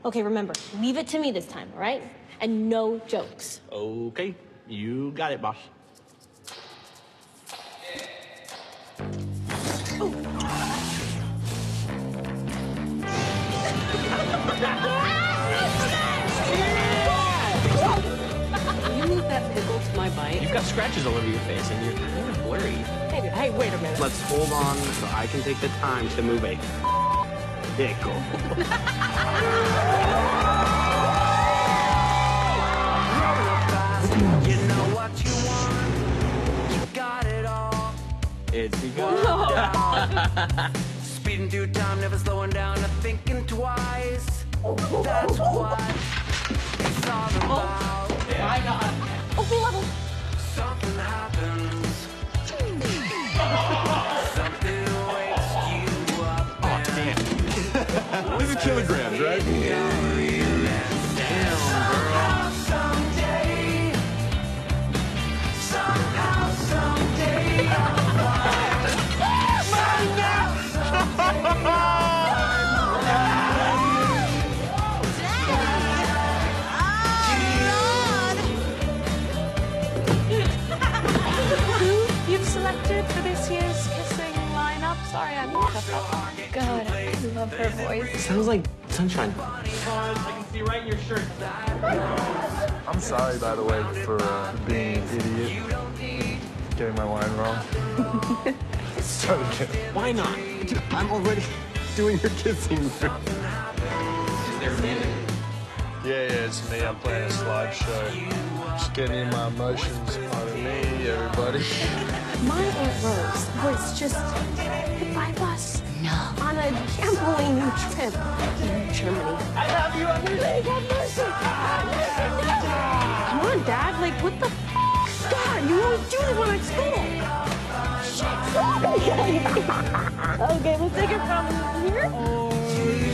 Okay, remember, leave it to me this time, all right? And no jokes. Okay, you got it, boss. Can you move that pickle to my bite? You've got scratches all over your face, and you're kind of blurry. Hey, wait a minute. Let's hold on so I can take the time to move a pickle. You know what you want, you got it all. It's begun. Speeding through time, never slowing down, not thinking twice. That's what it's all about. My God. Oh, level. Something happens. Something wakes you up. Oh, damn. These are kilograms, right? Somehow, someday, somehow, someday, I'll Who you've selected for this year's kissing lineup? Sorry, I picked up. God, I love her voice. Sounds like sunshine. I can see right in your shirt. I'm sorry, by the way, for being an idiot. Getting my line wrong. Start again. Why not? Dude, I'm already doing your kissing. Is there music? Yeah, it's me. I'm playing a slideshow. Just getting in my emotions. Pardon me, everybody. My Aunt Rose was just hit by a bus. No. On a gambling trip in Germany. I have you on your leg. Have mercy. Come on, Dad. Like, what the f? God, you always do this when I'm at school. Shit. Okay, we'll take it from here.